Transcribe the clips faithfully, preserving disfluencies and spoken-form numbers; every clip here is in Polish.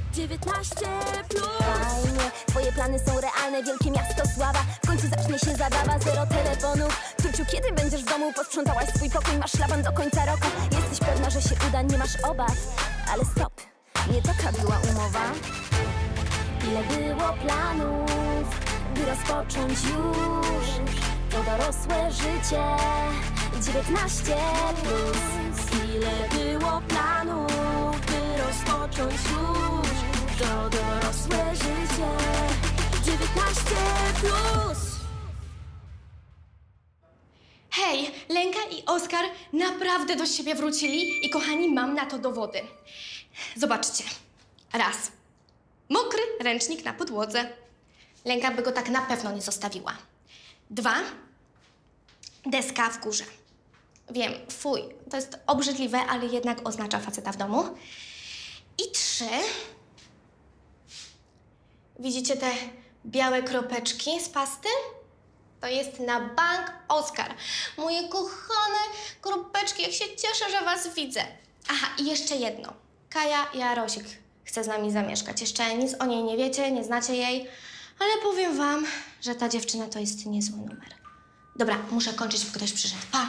dziewiętnaście plus. Fajnie, twoje plany są realne, wielkie miasto, sława. W końcu zacznie się zabawa, zero telefonów. Turciu, kiedy będziesz w domu? Posprzątałaś swój pokój, masz szlaban do końca roku. Jesteś pewna, że się uda, nie masz obaw. Ale stop, nie taka była umowa. Ile było planów, by rozpocząć już to dorosłe życie. dziewiętnaście plus. Ile było planów, by rozpocząć już to dorosłe życie. dziewiętnaście plus. Hej, Lenka i Oskar naprawdę do siebie wrócili i kochani, mam na to dowody. Zobaczcie. Raz. Mokry ręcznik na podłodze. Lenka by go tak na pewno nie zostawiła. Dwa. Deska w górze. Wiem, fuj, to jest obrzydliwe, ale jednak oznacza faceta w domu. I trzy. Widzicie te białe kropeczki z pasty? To jest na bank Oskar. Moje kochane kropeczki, jak się cieszę, że was widzę. Aha, i jeszcze jedno. Kaja Jarosik chce z nami zamieszkać. Jeszcze nic o niej nie wiecie, nie znacie jej, ale powiem wam, że ta dziewczyna to jest niezły numer. Dobra, muszę kończyć, bo ktoś przyszedł. Pa!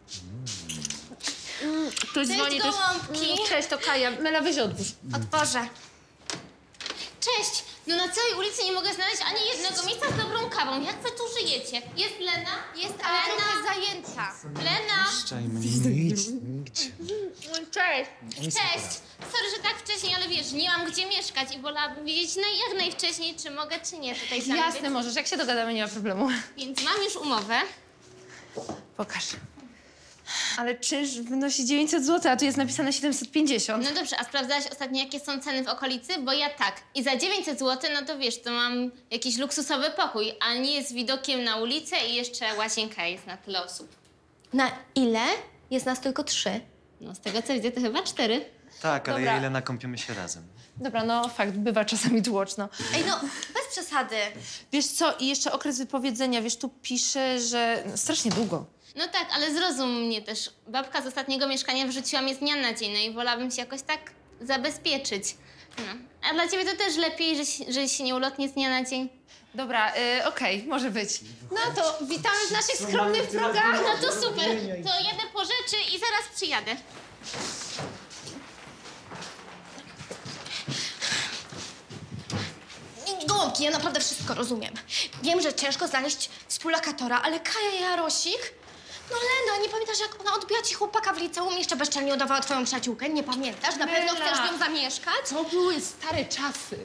Mm, ktoś Cześć, dzwoni, to jest... gołąbki. Mm, Cześć, to Kaja. Mela, weź odwórz. Otworzę. Cześć! No na całej ulicy nie mogę znaleźć ani jednego miejsca z dobrą kawą. Jak wy tu żyjecie? Jest Lena? Jest, ale Lena? trochę zajęta. Lena? Cześć. Cześć! Sorry, że tak wcześniej, ale wiesz, nie mam gdzie mieszkać i wolałabym wiedzieć no jak najwcześniej, czy mogę, czy nie tutaj z nami Jasne, być. możesz. Jak się dogadamy, nie ma problemu. Więc mam już umowę. Pokaż. Ale czynsz wynosi dziewięćset złotych, a tu jest napisane siedemset pięćdziesiąt. No dobrze, a sprawdzałaś ostatnio, jakie są ceny w okolicy? Bo ja tak. I za dziewięćset złotych, no to wiesz, to mam jakiś luksusowy pokój, a nie jest widokiem na ulicę i jeszcze łazienka jest na tyle osób. Na ile? Jest nas tylko trzy. No z tego co widzę, to chyba cztery. Tak, ale Dobra. ja ile nakąpiemy się razem. Dobra, no fakt, bywa czasami tłoczno. Ej, no, bez przesady. Wiesz co, i jeszcze okres wypowiedzenia, wiesz, tu pisze, że no, strasznie długo. No tak, ale zrozum mnie też. Babka z ostatniego mieszkania wrzuciła mnie z dnia na dzień, no i wolałabym się jakoś tak zabezpieczyć. No. A dla ciebie to też lepiej, że, się- że się nie ulotnie z dnia na dzień? Dobra, y, okej, może być. No to witamy w naszych skromnych progach. No to super, to jadę po rzeczy i zaraz przyjadę. Gołąbki, ja naprawdę wszystko rozumiem. Wiem, że ciężko znaleźć współlokatora, ale Kaja Jarosik? No Lena, nie pamiętasz, jak ona odbiła ci chłopaka w liceum i jeszcze bezczelnie udawała twoją przyjaciółkę? Nie pamiętasz? Na pewno Lena. chcesz z nią zamieszkać? To były stare czasy.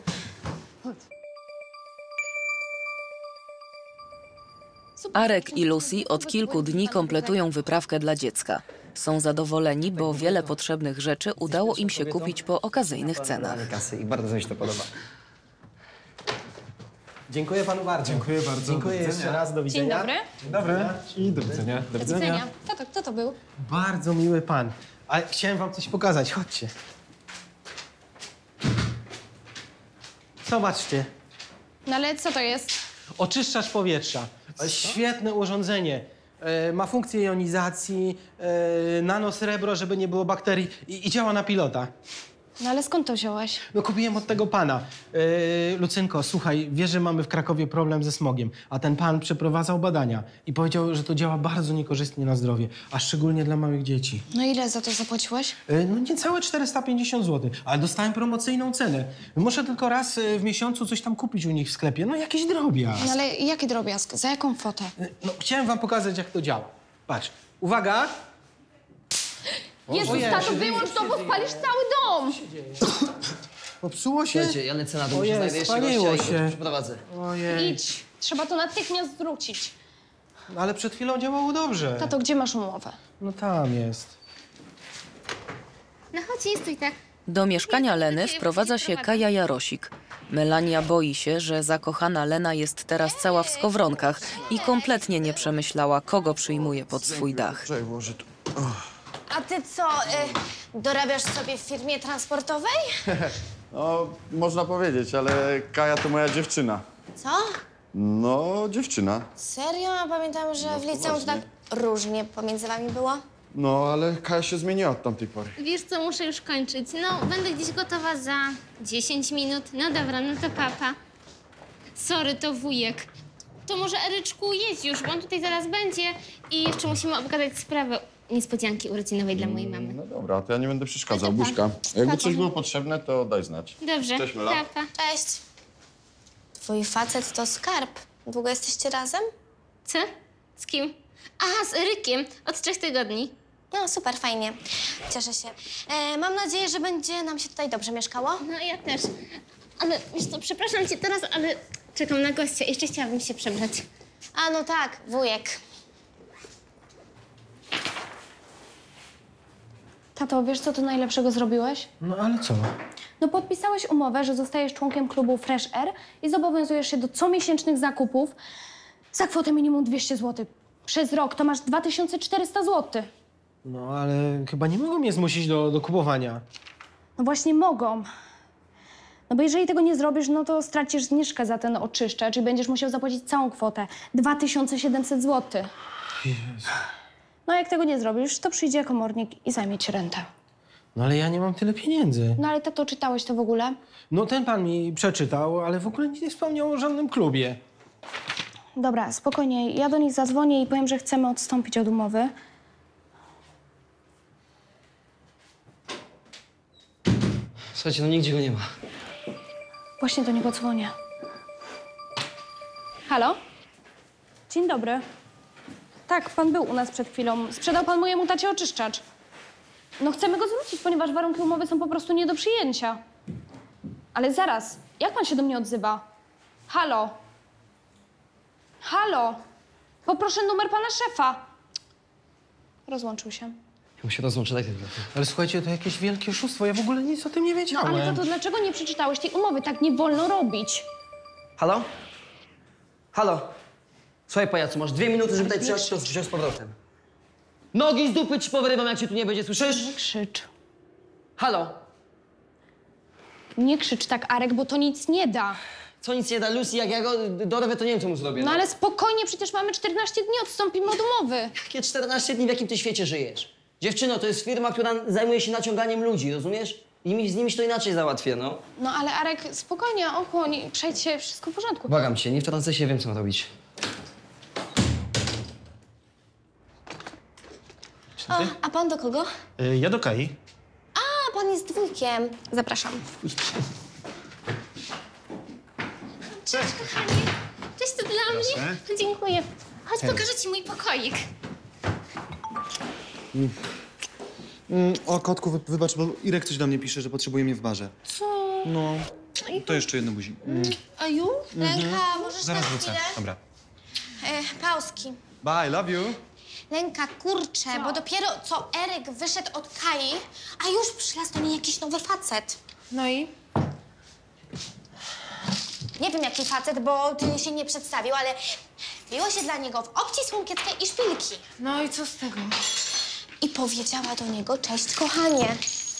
Arek i Lucy od kilku dni kompletują wyprawkę dla dziecka. Są zadowoleni, bo wiele potrzebnych rzeczy udało im się kupić po okazyjnych cenach. Kasy i bardzo mi się to podoba. Dziękuję panu bardzo. Dziękuję bardzo. Dziękuję Do jeszcze widzenia. raz, do widzenia. dobry. Dzień dobry. I do widzenia. Do widzenia. Kto to, kto to był? Bardzo miły pan. Ale chciałem wam coś pokazać, chodźcie. Zobaczcie, No ale co to jest? oczyszczacz powietrza. Świetne urządzenie. E, ma funkcję jonizacji, e, nanosrebro, żeby nie było bakterii i, i działa na pilota. No ale skąd to wziąłeś? No kupiłem od tego pana. Yy, Lucynko, słuchaj, wiesz, że mamy w Krakowie problem ze smogiem, a ten pan przeprowadzał badania i powiedział, że to działa bardzo niekorzystnie na zdrowie, a szczególnie dla małych dzieci. No ile za to zapłaciłeś? Yy, no niecałe czterysta pięćdziesiąt złotych, ale dostałem promocyjną cenę. Muszę tylko raz yy, w miesiącu coś tam kupić u nich w sklepie, no jakiś drobiazg. No ale jaki drobiazg? Za jaką kwotę? Yy, no chciałem wam pokazać, jak to działa. Patrz, uwaga! Jezus, Ojej, tato, się wyłącz dzieje, to, bo się spalisz cały dom! Popsuło się? Słuchajcie, ja lecę na dół, Ojej, muszę znajdę jeszcze spaliło gościa i się. go przeprowadzę. Ojej, Idź. Trzeba to natychmiast zwrócić. ale przed chwilą działało dobrze. Tato, gdzie masz umowę? No tam jest. No chodź, nie stój tak. Do mieszkania Leny wprowadza się Kaja Jarosik. Melania boi się, że zakochana Lena jest teraz cała w skowronkach i kompletnie nie przemyślała, kogo przyjmuje pod swój dach. A ty co, y, dorabiasz sobie w firmie transportowej? No, można powiedzieć, ale Kaja to moja dziewczyna. Co? No, dziewczyna. Serio? Ja pamiętam, że w liceum to tak różnie pomiędzy wami było. No, ale Kaja się zmieniła od tamtej pory. Wiesz co, muszę już kończyć. No, będę gdzieś gotowa za dziesięć minut. No dobra, no to papa. Sorry, to wujek. To może, Eryczku, jedź już, bo on tutaj zaraz będzie i jeszcze musimy obgadać sprawę niespodzianki urodzinowej dla mojej mamy. No dobra, to ja nie będę przeszkadzał. No to pa. Buźka, jakby Pa, coś pa. było potrzebne, to daj znać. Dobrze, Cześć, Mela. papa. Cześć. Twój facet to Skarb. Długo jesteście razem? Co? Z kim? Aha, z Erykiem. Od trzech tygodni. No, super, fajnie. Cieszę się. E, mam nadzieję, że będzie nam się tutaj dobrze mieszkało. No, ja też. Ale wiesz co, przepraszam cię teraz, ale czekam na gościa. Jeszcze chciałabym się przebrać. A, no tak, wujek. Tato, wiesz, co ty najlepszego zrobiłeś? No ale co? No podpisałeś umowę, że zostajesz członkiem klubu Fresh Air i zobowiązujesz się do comiesięcznych zakupów za kwotę minimum dwieście złotych. Przez rok to masz dwa tysiące czterysta złotych. No ale chyba nie mogą mnie zmusić do, do kupowania. No właśnie mogą. No bo jeżeli tego nie zrobisz, no to stracisz zniżkę za ten oczyszczacz i będziesz musiał zapłacić całą kwotę. dwa tysiące siedemset złotych. No a jak tego nie zrobisz, to przyjdzie komornik i zajmie ci rentę. No ale ja nie mam tyle pieniędzy. No ale tato, czytałeś to w ogóle? No ten pan mi przeczytał, ale w ogóle nic nie wspomniał o żadnym klubie. Dobra, spokojnie. Ja do nich zadzwonię i powiem, że chcemy odstąpić od umowy. Słuchajcie, no nigdzie go nie ma. Właśnie do niego dzwonię. Halo? Dzień dobry. Tak, pan był u nas przed chwilą. Sprzedał pan mojemu tacie oczyszczacz. No chcemy go zwrócić, ponieważ warunki umowy są po prostu nie do przyjęcia. Ale zaraz, jak pan się do mnie odzywa? Halo? Halo? Poproszę numer pana szefa. Rozłączył się. Ja mu się rozłączę, daj ten telefon. Ale słuchajcie, to jakieś wielkie oszustwo. Ja w ogóle nic o tym nie No wiedziałem. ale tato, dlaczego nie przeczytałeś tej umowy? Tak nie wolno robić. Halo? Halo? Słuchaj, pajacu, masz dwie minuty, żeby tutaj przyjechać to wziąć z powrotem. Nogi z dupy ci powyrywam, jak cię tu nie będzie, słyszysz? Nie krzycz. Halo? Nie krzycz tak, Arek, bo to nic nie da. Co nic nie da, Lucy, jak ja go dorwę, to nie wiem, co mu zrobię. No ale spokojnie, przecież mamy czternaście dni, odstąpimy od umowy. Jakie czternaście dni, w jakim ty świecie żyjesz? Dziewczyno, to jest firma, która zajmuje się naciąganiem ludzi, rozumiesz? I mi, z nimi się to inaczej załatwię, no. No ale Arek, spokojnie, ochłoń, przejdź się, wszystko w porządku. Błagam cię, nie wtrącę się, wiem, co mam robić. O, a pan do kogo? Y, ja do Kai. A, pan jest dwójkiem. Zapraszam. Cześć, kochanie. Cześć, to dla mnie. Dziękuję. Chodź, pokażę ci mój pokoik. Mm, o, kotku, wy, wybacz, bo Irek coś do mnie pisze, że potrzebuje mnie w barze. Co? No, to jeszcze jedno buzi. Mm. A już? Lenka, możesz Zaraz na wrócę. chwilę? Dobra. E, Pauski. Bye, love you. Lenka, kurczę, bo dopiero co Eryk wyszedł od Kai, a już przylazł do niej jakiś nowy facet. No i? Nie wiem, jaki facet, bo ty się nie przedstawił, ale biło się dla niego w obci słonkieckiej i szpilki. No i co z tego? I powiedziała do niego, cześć, kochanie.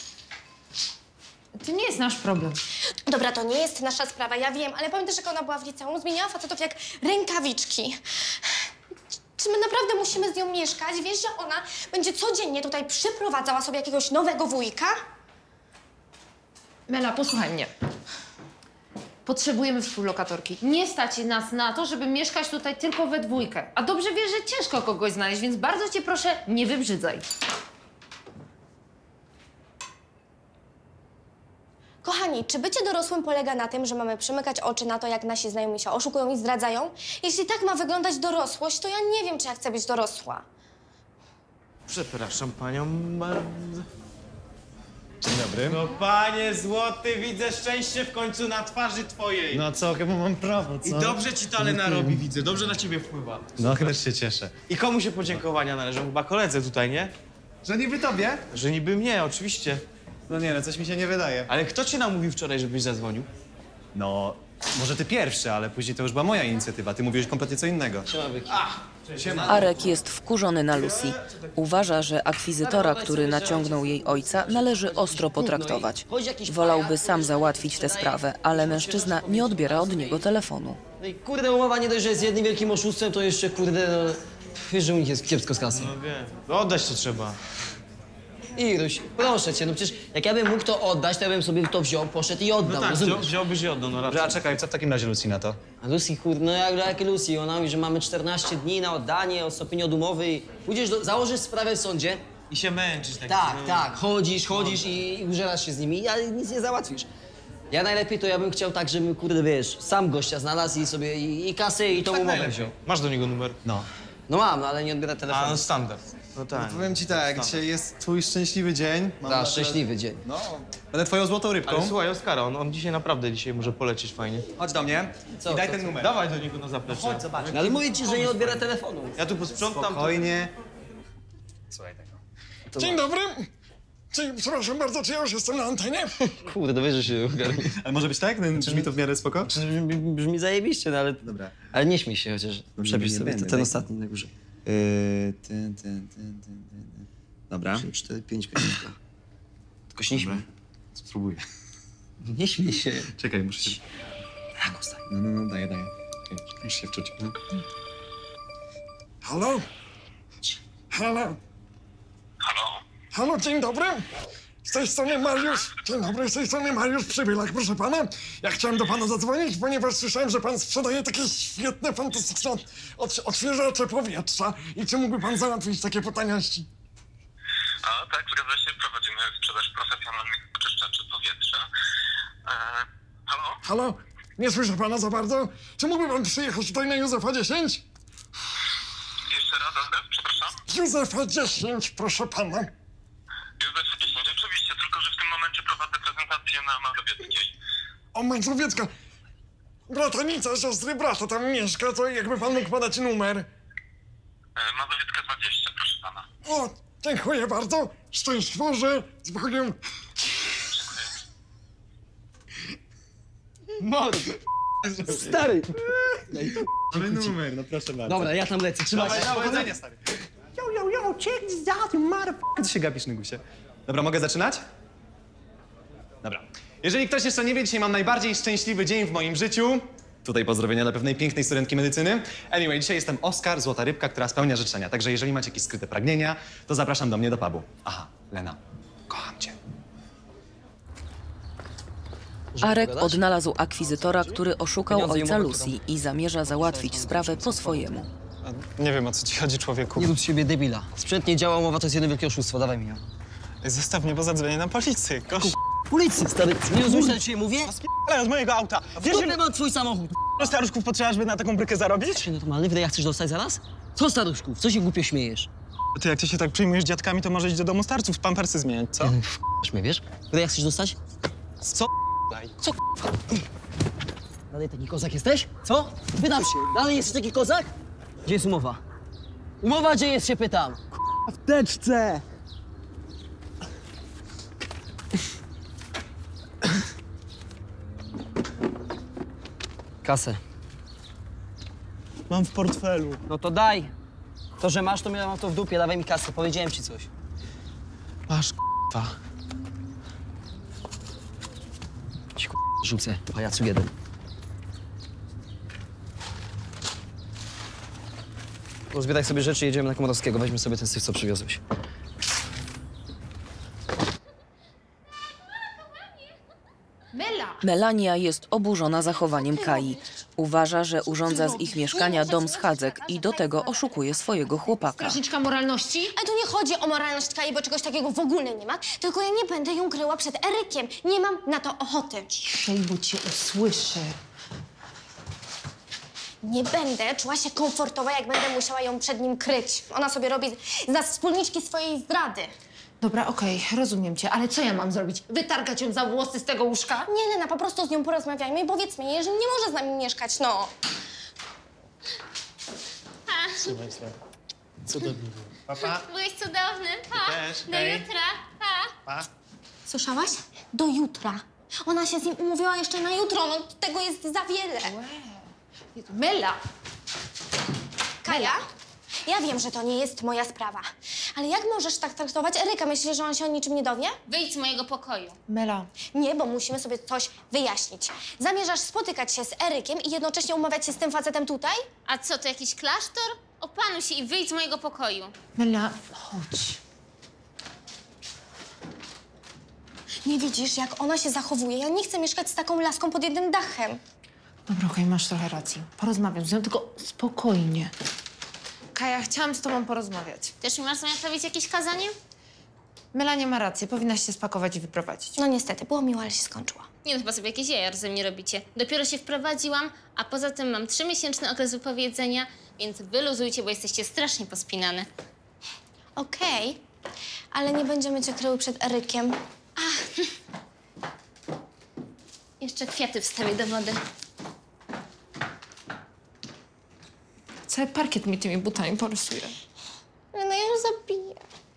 To nie jest nasz problem. Dobra, to nie jest nasza sprawa, ja wiem, ale pamiętasz, jak ona była w liceum? Zmieniała facetów jak rękawiczki. Czy my naprawdę musimy z nią mieszkać? Wiesz, że ona będzie codziennie tutaj przyprowadzała sobie jakiegoś nowego wujka? Mela, posłuchaj mnie. Potrzebujemy współlokatorki. Nie stać nas na to, żeby mieszkać tutaj tylko we dwójkę. A dobrze wiesz, że ciężko kogoś znaleźć, więc bardzo cię proszę, nie wybrzydzaj. Kochani, czy bycie dorosłym polega na tym, że mamy przymykać oczy na to, jak nasi znajomi się oszukują i zdradzają? Jeśli tak ma wyglądać dorosłość, to ja nie wiem, czy ja chcę być dorosła. Przepraszam panią bardzo. Dzień dobry. No panie złoty, widzę szczęście w końcu na twarzy twojej. No co, chyba mam prawo, co? I dobrze ci to Lena robi, widzę, dobrze na ciebie wpływa. No, też się cieszę. I komu się podziękowania należą? Chyba koledze tutaj, nie? Że niby tobie? Że niby mnie, oczywiście. No nie, no coś mi się nie wydaje. Ale kto cię namówił wczoraj, żebyś zadzwonił? No, może ty pierwszy, ale później to już była moja inicjatywa. Ty mówiłeś kompletnie co innego. Arek jest wkurzony na Lucy. Uważa, że akwizytora, który naciągnął jej ojca, należy ostro potraktować. Wolałby sam załatwić tę sprawę, ale mężczyzna nie odbiera od niego telefonu. No i kurde, umowa nie dość, że jest jednym wielkim oszustwem, to jeszcze kurde, no, Wiesz, że u nich jest kiepsko z kasy. No wiem. Oddać to trzeba. Iruś, proszę cię, no przecież jak ja bym mógł to oddać, to ja bym sobie to wziął, poszedł i oddał, No tak, rozumiesz? wziął, wziąłbyś i oddał, no raczej. Dobra, czekaj, co w takim razie Lucy na to? A Lucy, kurde, no jak, jak Lucy, ona mówi, że mamy czternaście dni na oddanie, odstąpienie od umowy i pójdziesz, do, założysz sprawę w sądzie. I się męczysz. Tak, Tak, no. tak, chodzisz, chodzisz i, i użerasz się z nimi, ale nic nie załatwisz. Ja najlepiej to ja bym chciał tak, żebym, kurde, wiesz, sam gościa znalazł i sobie i, i kasę i tą Tak umowę najlepiej. wziął. Masz do niego numer? No. No mam, no, ale nie odbiera telefonu. A, no standard. No tak. No, powiem ci tak, dzisiaj jest twój szczęśliwy dzień. Mam Da, na- szczęśliwy dzień. No, Będę twoją złotą rybką. Ale słuchaj, Oskara, on, on dzisiaj naprawdę dzisiaj może polecieć fajnie. Chodź do mnie Co, i daj co, ten co? numer. Dawaj do niego na zaplecze. Chodź, zobacz. No, ale mówię ci, że nie odbiera telefonu. Ja tu posprzątam. Spokojnie. Słuchaj tego. Dzień dobry. Czy, przepraszam bardzo, czy ja już jestem na antenie? Kurde, wiesz, że się ogarnie. Ale może być tak? No, brzmi to w miarę spoko? Brzmi, brzmi zajebiście, no ale... Dobra. Ale nie śmiej się chociaż. Przepisz nie sobie będę, ten daj. ostatni na górze. Yy, ten, ten, ten, ten, ten, ten. Dobra. trzy, cztery, pięć, pięć. Tylko się nie śmiej. Spróbuję. Nie śmiej się. Czekaj, muszę się... Tak, ostatni. No, no, no, daję, daję. Okej, muszę się wczuć. No. Halo? Halo? Halo? Halo, dzień dobry. Z tej strony Mariusz. Dzień dobry, z tej strony Mariusz Przybylak, proszę pana. Ja chciałem do pana zadzwonić, ponieważ słyszałem, że pan sprzedaje takie świetne, fantastyczne od, odświeżacze powietrza. I czy mógłby pan załatwić takie po taniości? A tak, zgadza się, prowadzimy sprzedaż profesjonalnych oczyszczaczy powietrza. E, halo? Halo? Nie słyszę pana za bardzo. Czy mógłby pan przyjechać tutaj na Józefa dziesięć? Jeszcze raz, Józef, przepraszam. Józefa dziesięć, proszę pana. Józef dziesięć, oczywiście, tylko że w tym momencie prowadzę prezentację na Mazowieckiej. O, Mazowiecka. Bratanica siostry brata tam mieszka, to jakby pan mógł podać numer. E, Mazowiecka dwadzieścia, proszę pana. O, dziękuję bardzo. Szczęść Boże, z Bogiem. Mordy! Stary! Ale numer, no proszę bardzo. Dobra, ja tam lecę, trzymaj się. Dawaj, powodzenia, stary. Yo, yo, yo, check this out, you motherfucker. Ty się gapisz, Nygusie. Dobra, mogę zaczynać? Dobra. Jeżeli ktoś jeszcze nie wie, dzisiaj mam najbardziej szczęśliwy dzień w moim życiu. Tutaj pozdrowienia dla pewnej pięknej studentki medycyny. Anyway, dzisiaj jestem Oskar, złota rybka, która spełnia życzenia. Także jeżeli macie jakieś skryte pragnienia, to zapraszam do mnie do pubu. Aha, Lena, kocham cię. Arek odnalazł akwizytora, który oszukał Pieniądze i ojca umowę, Lucy i zamierza załatwić sprawę po swojemu. Nie wiem, o co ci chodzi, człowieku. Nie rób z siebie debila. Sprzęt nie działa, umowa to jest jedno wielkie oszustwo. Dawaj mi ją. Zostaw mnie, bo zadzwonię na policję. Kosz. Policji, stary. Nie rozumiesz, co ci mówię? Ale od mojego auta. Wiesz, że mam twój samochód. Ile staruszków potrzeba, żeby na taką brykę zarobić? Jesteś normalny? Wydaj, jak chcesz dostać zaraz? Co staruszków? Co się głupio śmiejesz? Ty, jak ty się tak przyjmujesz dziadkami, to może iść do domu starców, pampersy zmieniać, co? F***sz mnie, wiesz? Wydaj, jak chcesz dostać? Co? Daj. Co? Dalej taki kozak jesteś? Co? Pytam się. Dalej jesteś taki kozak? Gdzie jest umowa? Umowa gdzie jest, się pytam? W teczce! Kasę. Mam w portfelu. No to daj. To, że masz, to ja mam to w dupie. Dawaj mi kasę. Powiedziałem ci coś. Masz k***a. Ci k***, rzucę. Pajacu jeden. Rozbieraj sobie rzeczy i jedziemy na Komorowskiego. Weźmy sobie ten syf, co przywiozłeś. Bella! Melania jest oburzona zachowaniem Kai. Uważa, że urządza z ich mieszkania dom schadzek i do tego oszukuje swojego chłopaka. Strażniczka moralności? Ale tu nie chodzi o moralność Kai, bo czegoś takiego w ogóle nie ma, tylko ja nie będę ją kryła przed Erykiem. Nie mam na to ochoty. Ciszej, bo cię usłyszy. Nie będę czuła się komfortowo, jak będę musiała ją przed nim kryć. Ona sobie robi z nas wspólniczki swojej zdrady. Dobra, okej, rozumiem cię, ale co ja mam zrobić? Wytargać ją za włosy z tego łóżka? Nie, Lena, po prostu z nią porozmawiajmy i powiedzmy jej, że nie może z nami mieszkać, no. Trzymaj się. Cudownie było. Papa. Byłeś cudowny. Pa. też. Do Hej. jutra. Pa. Pa. Słyszałaś? Do jutra. Ona się z nim umówiła jeszcze na jutro, no tego jest za wiele. Mela! Kaja? Ja wiem, że to nie jest moja sprawa, ale jak możesz tak traktować Eryka? Myślisz, że on się o niczym nie dowie? Wyjdź z mojego pokoju. Mela. Nie, bo musimy sobie coś wyjaśnić. Zamierzasz spotykać się z Erykiem i jednocześnie umawiać się z tym facetem tutaj? A co, to jakiś klasztor? Opanuj się i wyjdź z mojego pokoju. Mela, chodź. Nie widzisz, jak ona się zachowuje? Ja nie chcę mieszkać z taką laską pod jednym dachem. Dobra, okej, masz trochę racji. Porozmawiam z nią, tylko spokojnie. Kaja, chciałam z tobą porozmawiać. Też mi masz zamiar stawić jakieś kazanie? Mela nie ma racji, powinnaś się spakować i wyprowadzić. No niestety, było miło, ale się skończyła. Nie, no chyba sobie jakieś jaja ze mnie robicie. Dopiero się wprowadziłam, a poza tym mam trzymiesięczny okres wypowiedzenia, więc wyluzujcie, bo jesteście strasznie pospinane. Okej, ale nie będziemy cię kryły przed Erykiem. Jeszcze kwiaty wstawię do wody. Cały parkiet mi tymi butami porysuje. No ja ją zabiję.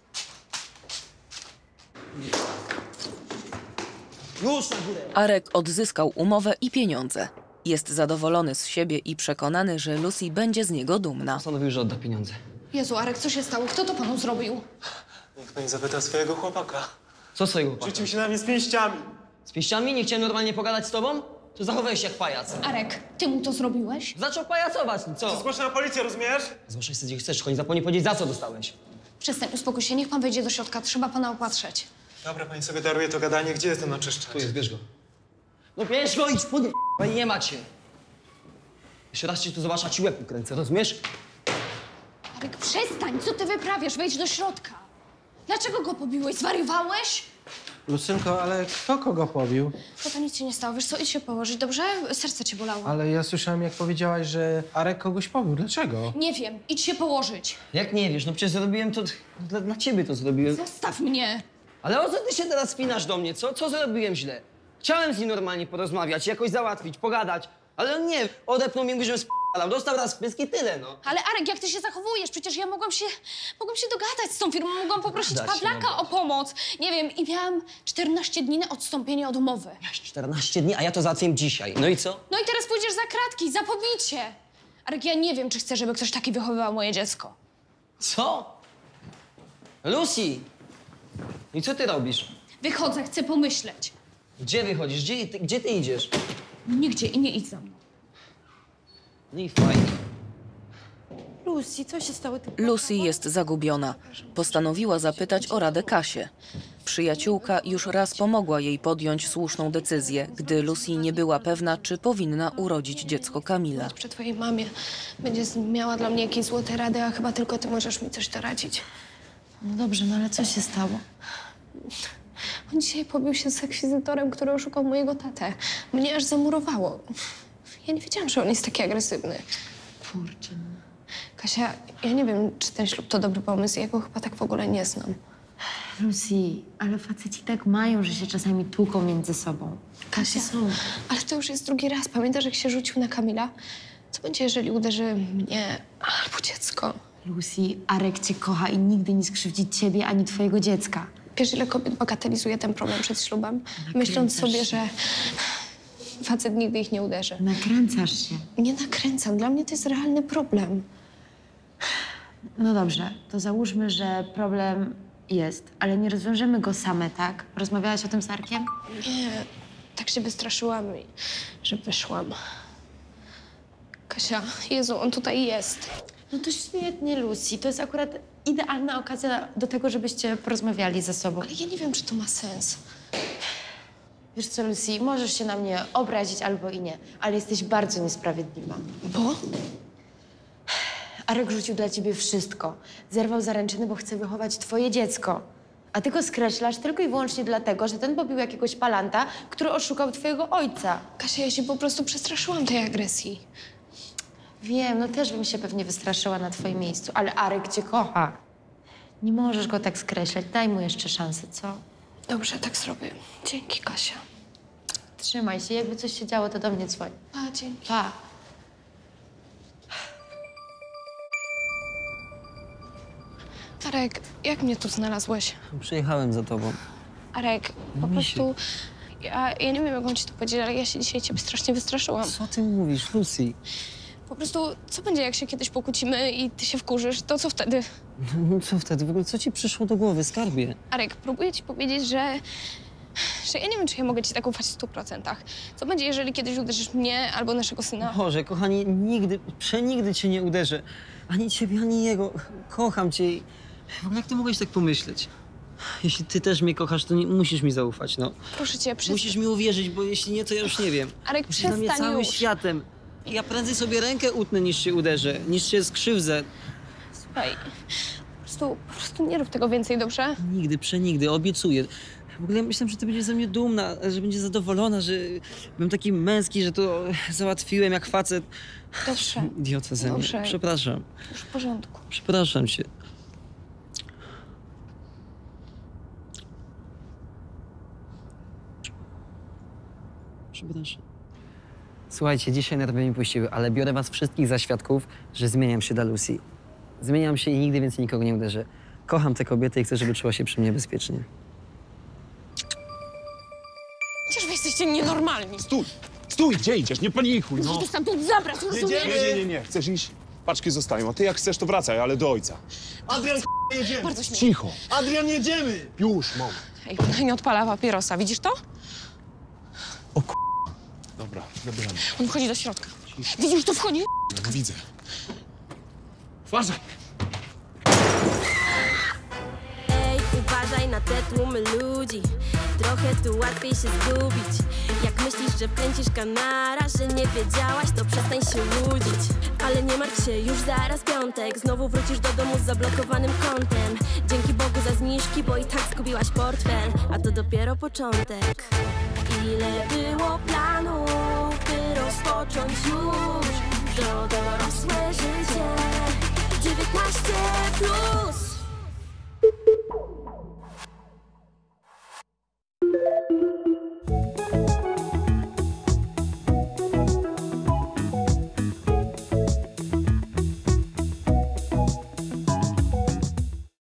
Już na górę! Arek odzyskał umowę i pieniądze. Jest zadowolony z siebie i przekonany, że Lucy będzie z niego dumna. Postanowił, że odda pieniądze. Jezu, Arek, co się stało? Kto to panu zrobił? Niech pani zapyta swojego chłopaka. Co swojego chłopaka? Rzucił się na mnie z pięściami. Z pięściami? Nie chciałem normalnie pogadać z tobą? To zachowałeś się jak pajac. Arek, ty mu to zrobiłeś? Zaczął pajacować, no co? Zgłoszę na policję, rozumiesz? Zgłaszaj sobie, gdzie chcesz, tylko nie zapomnij powiedzieć, za co dostałeś. Przestań, uspokój się, niech pan wejdzie do środka, trzeba pana opatrzeć. Dobra, pani sobie daruje to gadanie. Gdzie jest ten oczyszczacz? Tu jest, bierz go. No bierz go, idź pod... Pani nie macie. Jeszcze raz cię tu zobaczę, a ci łeb ukręcę, rozumiesz? Arek, przestań, co ty wyprawiasz? Wejdź do środka. Dlaczego go pobiłeś? Zwariowałeś? Lucynko, ale kto kogo pobił? To to nic się nie stało, wiesz co, idź się położyć, dobrze? Serce cię bolało. Ale ja słyszałem, jak powiedziałaś, że Arek kogoś pobił. Dlaczego? Nie wiem, idź się położyć. Jak nie wiesz? No przecież zrobiłem to... Dla, dla ciebie to zrobiłem. Zostaw mnie. Ale o co ty się teraz spinasz do mnie, co? Co zrobiłem źle? Chciałem z nim normalnie porozmawiać, jakoś załatwić, pogadać, ale on nie. Odepnął mnie, mówi, że sp***ał. Dostał raz w pysk i tyle, no. Ale Arek, jak ty się zachowujesz? Przecież ja mogłam się, mogłam się dogadać z tą firmą, mogłam poprosić Dogadać się Pawlaka mogłaś. o pomoc. Nie wiem, i miałam czternaście dni na odstąpienie od umowy. czternaście dni, a ja to załatwiłem dzisiaj. No i co? No i teraz pójdziesz za kratki, za pobicie. Arek, ja nie wiem, czy chcę, żeby ktoś taki wychowywał moje dziecko. Co? Lucy! I co ty robisz? Wychodzę, chcę pomyśleć. Gdzie wychodzisz? Gdzie ty, gdzie ty idziesz? Nigdzie i nie idź za mną. No i fajnie. Lucy, co się stało? Ty... Lucy jest zagubiona. Postanowiła zapytać o radę Kasię. Przyjaciółka już raz pomogła jej podjąć słuszną decyzję, gdy Lucy nie była pewna, czy powinna urodzić dziecko Kamila. Przy twojej mamie będzie miała dla mnie jakieś złote rady, a chyba tylko ty możesz mi coś doradzić. No dobrze, no ale co się stało? On dzisiaj pobił się z akwizytorem, który oszukał mojego tatę. Mnie aż zamurowało. Ja nie wiedziałam, że on jest taki agresywny. Kurczę. Kasia, ja nie wiem, czy ten ślub to dobry pomysł. Ja go chyba tak w ogóle nie znam. Lucy, ale faceci tak mają, że się czasami tłuką między sobą. Kasia, ale to już jest drugi raz. Pamiętasz, jak się rzucił na Kamila? Co będzie, jeżeli uderzy mnie albo dziecko? Lucy, Arek cię kocha i nigdy nie skrzywdzi ciebie ani twojego dziecka. Wiesz, ile kobiet bagatelizuje ten problem przed ślubem? Myśląc sobie, się. że facet nigdy ich nie uderzy. Nakręcasz się. Nie nakręcam. Dla mnie to jest realny problem. No dobrze, to załóżmy, że problem jest, ale nie rozwiążemy go same, tak? Rozmawiałaś o tym z Arkiem? Nie, tak się wystraszyłam, i- że wyszłam. Kasia, Jezu, on tutaj jest. No to świetnie, Lucy. To jest akurat idealna okazja do tego, żebyście porozmawiali ze sobą. Ale ja nie wiem, czy to ma sens. Wiesz co, Lucy, możesz się na mnie obrazić albo i nie, ale jesteś bardzo niesprawiedliwa. Bo? Arek rzucił dla ciebie wszystko. Zerwał zaręczyny, bo chce wychować twoje dziecko. A ty go skreślasz tylko i wyłącznie dlatego, że ten pobił jakiegoś palanta, który oszukał twojego ojca. Kasia, ja się po prostu przestraszyłam tej agresji. Wiem, no też bym się pewnie wystraszyła na twoim miejscu, ale Arek cię kocha. Nie możesz go tak skreślać. Daj mu jeszcze szansę, co? Dobrze, tak zrobię. Dzięki, Kasia. Trzymaj się. Jakby coś się działo, to do mnie dzwoń. A, dzięki. Pa. Arek, jak mnie tu znalazłeś? Przyjechałem za tobą. Arek, po prostu... Ja, ja nie wiem, jak mam ci to powiedzieć, ale ja się dzisiaj ciebie strasznie wystraszyłam. Co ty mówisz, Lucy? Po prostu, co będzie, jak się kiedyś pokłócimy i ty się wkurzysz? To co wtedy? No co wtedy? W ogóle co ci przyszło do głowy, skarbie? Arek, próbuję ci powiedzieć, że że ja nie wiem, czy ja mogę ci tak ufać w stu procentach. Co będzie, jeżeli kiedyś uderzysz mnie albo naszego syna? Boże, kochani, nigdy, przenigdy cię nie uderzę. Ani ciebie, ani jego. Kocham cię i... W ogóle jak ty mogłeś tak pomyśleć? Jeśli ty też mnie kochasz, to nie, musisz mi zaufać, no. Proszę cię, przestań. Musisz mi uwierzyć, bo jeśli nie, to ja już nie wiem. Arek, Jesteś dla mnie przestań całym już. światem. Ja prędzej sobie rękę utnę, niż się uderzę, niż się skrzywdzę. Słuchaj, po prostu, po prostu nie rób tego więcej, dobrze? Nigdy, przenigdy, obiecuję. W ogóle ja myślałem, że ty będziesz ze mnie dumna, że będziesz zadowolona, że byłem taki męski, że to załatwiłem jak facet. Dobrze. Idiota ze mnie. Dobrze. Przepraszam. Już w porządku. Przepraszam cię. Przepraszam. Słuchajcie, dzisiaj nerwy mi puściły, ale biorę was wszystkich za świadków, że zmieniam się dla Lucy. Zmieniam się i nigdy więcej nikogo nie uderzę. Kocham tę kobietę i chcę, żeby czuła się przy mnie bezpiecznie. Przecież wy jesteście nienormalni. Stój! Stój! Gdzie idziesz? Nie panikuj, no! Musisz to stamtąd zabrać, rozumiesz? Nie, nie, nie, nie. Chcesz iść? Paczki zostają, a ty jak chcesz, to wracaj, ale do ojca. Adrian, jedziemy. Bardzo śmieszne. Cicho! Adrian, jedziemy. Już, moment. Ej, nie odpala papierosa, widzisz to? Dobra, dobra. On wchodzi do środka. Widzisz, to wchodzi? No, widzę. Uważaj! Ej, uważaj na te tłumy ludzi. Trochę tu łatwiej się zgubić. Jak myślisz, że pędzisz kanara, że nie wiedziałaś, to przestań się łudzić. Ale nie martw się, już zaraz piątek. Znowu wrócisz do domu z zablokowanym kontem. Dzięki Bogu za zniżki, bo i tak zgubiłaś portfel. A to dopiero początek. Ile było planów, by rozpocząć już to dorosłe życie. dziewiętnaście plus.